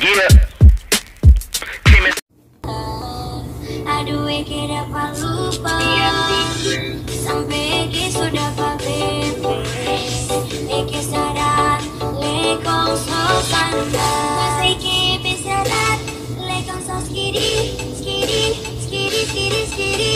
Yeah. Aduh, Eke dapat lupa sampai Eke sudah pakai Eke sadar lekong sosanda Eke pesadar lekong sos skidi skidi skidi skidi skidi.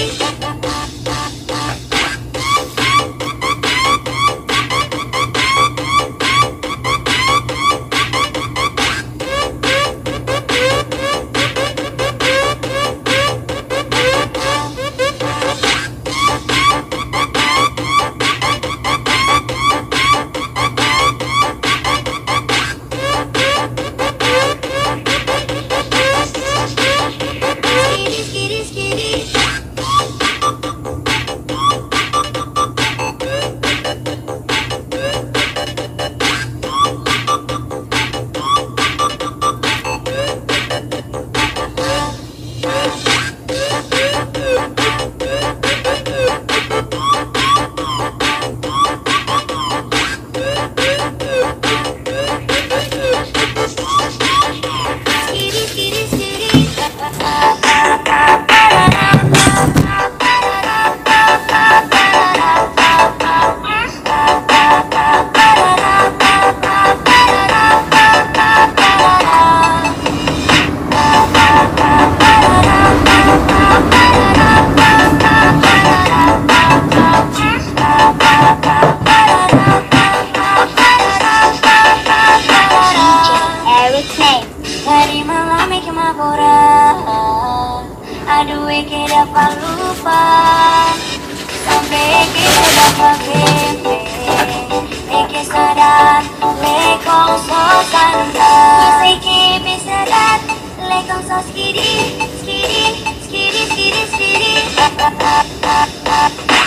Hari malam Eke maboran, aduh Eke dapat lupa sampai Eke sudah pakai Eke sadar lekong sosanda Eke pesadar lekong sos skidi skidi skidi skidi skidi.